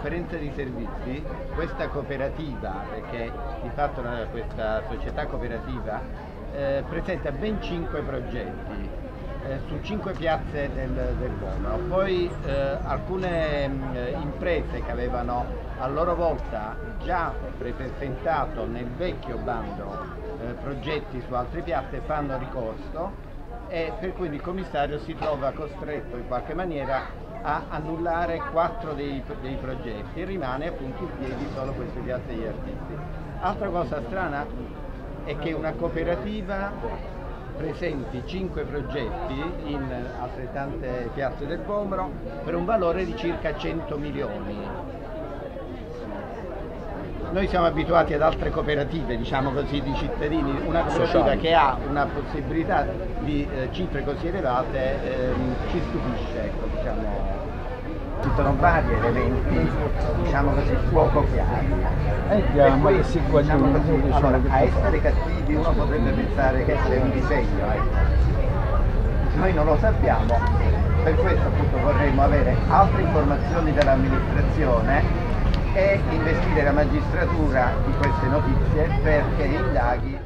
differenza di servizi, questa cooperativa, perché di fatto questa società cooperativa presenta ben 5 progetti su 5 piazze del Vomero. Poi alcune imprese che avevano a loro volta già presentato nel vecchio bando progetti su altre piazze fanno ricorso, e per cui il commissario si trova costretto in qualche maniera a annullare 4 dei progetti e rimane appunto in piedi solo queste piazze degli artisti. Altra cosa strana è che una cooperativa presenti 5 progetti in altrettante piazze del Vomero per un valore di circa 100 milioni. Noi siamo abituati ad altre cooperative, diciamo così, di cittadini. Una cooperativa che ha una possibilità di cifre così elevate ci stupisce, ecco, diciamo. Ci sono vari elementi, diciamo così, poco chiari. E poi, diciamo così, allora, a essere cattivi uno potrebbe pensare che c'è un disegno, noi non lo sappiamo, per questo appunto vorremmo avere altre informazioni dall'amministrazione e investire la magistratura di queste notizie perché indaghi